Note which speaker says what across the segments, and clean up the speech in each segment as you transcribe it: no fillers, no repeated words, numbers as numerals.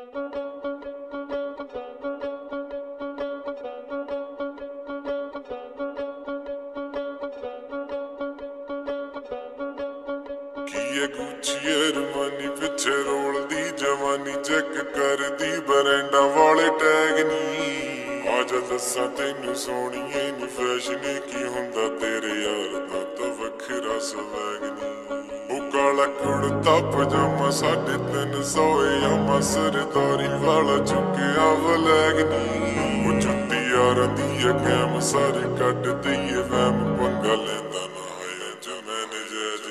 Speaker 1: Gucci Armani पिछे रोलदी जवानी check करदी बरंडा वाले टैग नी आजा दसा तेनू सोहणीए नी फैशन की हुंदा तेरे यार दा तां वखरा स्वैग नी ओ काला कुड़ता पजामा 350 यामा सरदारी वाला चुक्किया वलैग नी ओ जुत्ती यारां दी कैम सारे कट दईए वैम पंगा लैंदा ना है जमैन जैज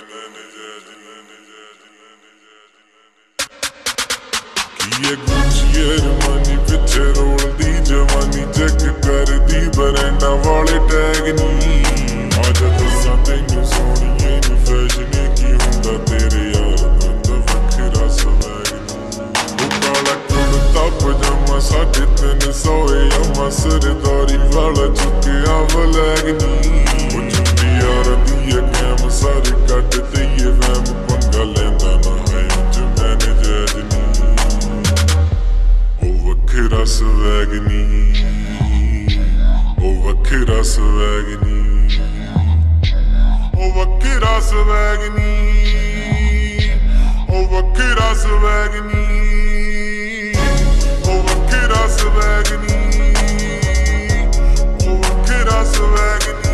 Speaker 1: ये गुच्ची अरमानी पिछे रोलदी जवानी चेक करदी बरंडा वाले टैग नी आजा दसा तेनू सोहणीए नी फैशन की हुंदा तेरे यार दा तां वखरा स्वैग नी ओ काला कुड़ता पजामा 350 यामा सरदारी वाला चुक्किया वलैग नी ओ जुत्ती यारां दी कैम सारे कट दईए वैम पंगा लैंदा ना है जमैन जैज नी वखरा स्वैग नी ओ वखरा स्वैग नी ओ वखरा स्वैग नी ओ वखरा स्वैग नी ओ वखरा स्वैग नी ओ वखरा स्वैग नी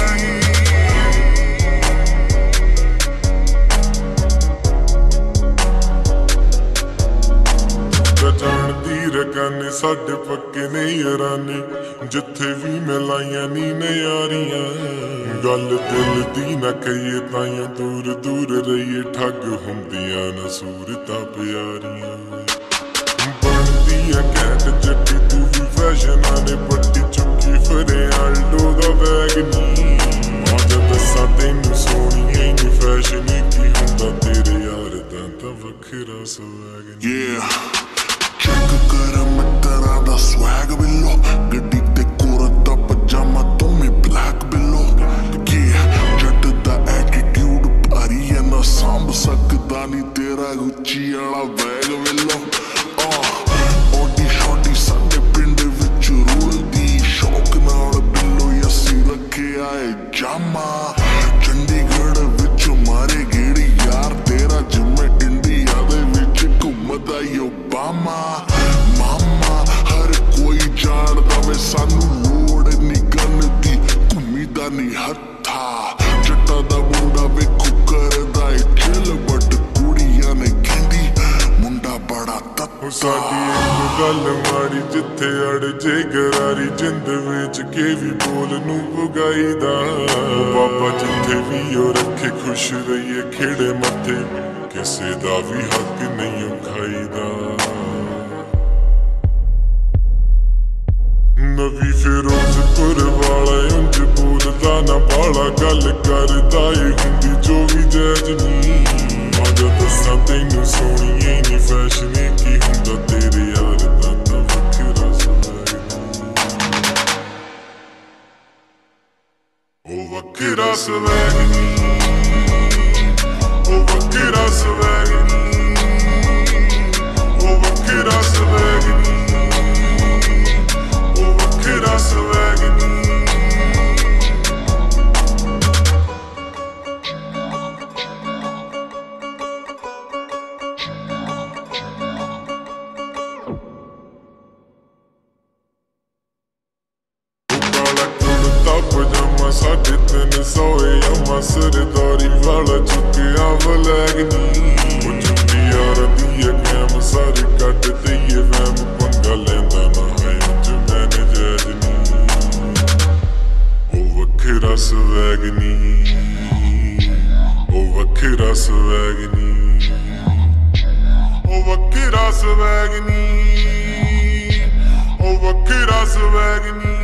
Speaker 1: रकाने साडे पक्के ने याराने जिथे भी मिलाइया नी नयारियां गल दिल दी ना कहिए ताइयां दूर दूर रहिए ठग हुंदियां न सूरतां प्यारियां बनदी है कैट जट्टी तू भी फैशनां ने पट्टी चुक्की फिरे आल्डो दा बैग नी आजा दसा तैनू सोहणीए नी फैशन की हुंदा तेरे यार दा तां वखरा स्वैग नी
Speaker 2: चेक कर मित्रा दा स्वैग बिलो गड्डी ते कुर्ता पजामा तुमी ब्लैक बिलो जट दा एटीट्यूड भारी है ना सांभ सकदा नी तेरा गुच्ची वाला बैग बिलो ओडी शोडी साडे पिंड विच रुलदी शौक नाल बिलो असी रखिया है जामा चंडीगढ़ विच मारे गेड़ी यार तेरा जिम्मे इंडिया दे विच घुमदा ओबामा मामा हर कोई जानदा वे सानू लोड़ नी गन दी घुमी दा नी हत्था जट्टा दा मुंडा वेखो करदा ए चिल बट कुड़ियां ने कहंदी मुंडा बड़ा तत्ता
Speaker 1: साडी इक गल माड़ी जिथे अड़ जे गरारी जिंद विच के भी बोल नू बुगाईदा बाबा जिथे भी ओ रखे खुश रहिए खेड़े मथे किसे दा भी हक नहीं खाईदा नवी फिरोजपुर वाला उंज बोलदा ना बाला गल करदा ए हुंदी जो भी जैज नी आजा दसा तैनू सोहणीए नी फैशन की हुंदा तेरे यार दा तां वखरा स्वैग नी ओ वखरा स्वैग नी ओ वखरा स्वैग नी ओ वखरा स्वैग नी ओ वखरा स्वैग नी पजामा 350 यामा सरदारी वाला चुक्किया वलैग नी ओ जुत्ती यारां दी कैम सारे कट दईए वैम पंगा लैंदा ना है जमैन जैज नी ओ वखरा स्वैग नी ओ वखरा स्वैग नी ओ वखरा स्वैग नी ओ वखरा स्वैग नी